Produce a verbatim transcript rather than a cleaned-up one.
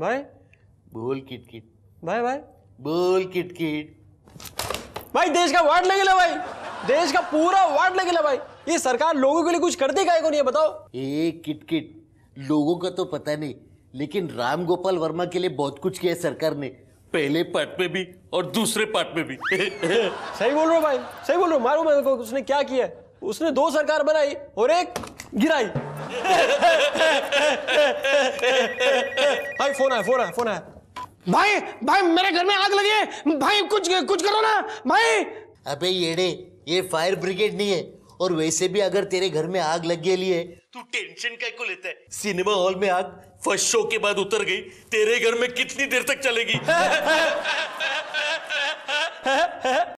भाई बोल किट-किट। भाई भाई बोल किट-किट। भाई देश का वाट लगेला भाई, देश का पूरा वाट लगेला भाई। ये सरकार लोगों के लिए कुछ करती काहे को नहीं है बताओ? ए किट-किट, लोगों का तो पता नहीं, लेकिन राम गोपाल वर्मा के लिए बहुत कुछ किया सरकार ने, पहले पार्ट में भी और दूसरे पार्ट में भी। सही बोल रहे हो भाई, सही बोल रहे हो। मारो मेरे को, उसने क्या किया? उसने दो सरकार बनाई और एक गिराई। भाई फोन आया, फोन आया, फोन आया। भाई भाई मेरे घर में आग लगी है भाई, कुछ कुछ करो ना भाई। अबे येड़े, ये फायर ब्रिगेड नहीं है, और वैसे भी अगर तेरे घर में आग लग गई है तू टेंशन काय को लेता है? सिनेमा हॉल में आग फर्स्ट शो के बाद उतर गई, तेरे घर में कितनी देर तक चलेगी?